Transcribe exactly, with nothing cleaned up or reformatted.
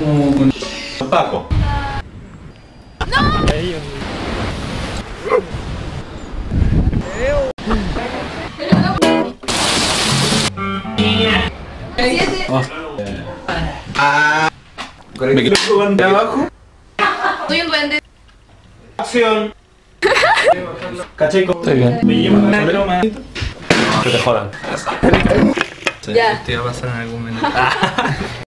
Un... Paco. ¡No! Oh. Ah, me quiero jugar de abajo. Soy un duende. Acción. Cacheco. Estoy bien. Me llevo un sombrero más. Que te jodan. Ya. Esto iba a pasar en algún momento.